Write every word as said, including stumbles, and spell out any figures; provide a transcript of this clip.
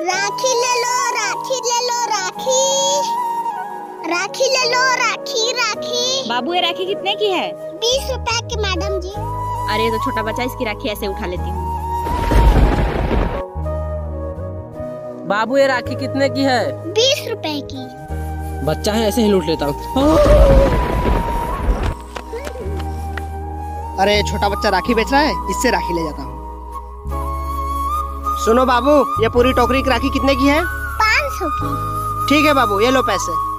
राखी ले लो, राखी ले लो, राखी राखी ले लो, राखी राखी। बाबू ये राखी कितने की है? बीस रुपए की मैडम जी। अरे तो छोटा बच्चा, इसकी राखी ऐसे उठा लेती हूँ। बाबू ये राखी कितने की है? बीस रुपए की। बच्चा है ऐसे ही लूट लेता हूँ। अरे छोटा बच्चा राखी बेच रहा है, इससे राखी ले जाता हूँ। सुनो बाबू, ये पूरी टोकरी की राखी कितने की है? पाँच सौ की। ठीक है बाबू, ये लो पैसे।